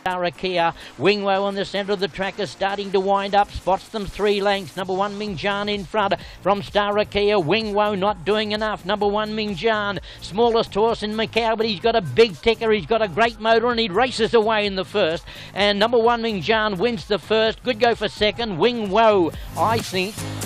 Kia. Wingwo on the centre of the track is starting to wind up, spots them 3 lengths. Number 1 Mingxuan in front from Kia. Wingwo not doing enough. Number 1 Mingxuan, smallest horse in Macau, but he's got a big ticker, he's got a great motor, and he races away in the first. And number 1 Mingxuan wins the first. Good go for second. Wingwo, I think,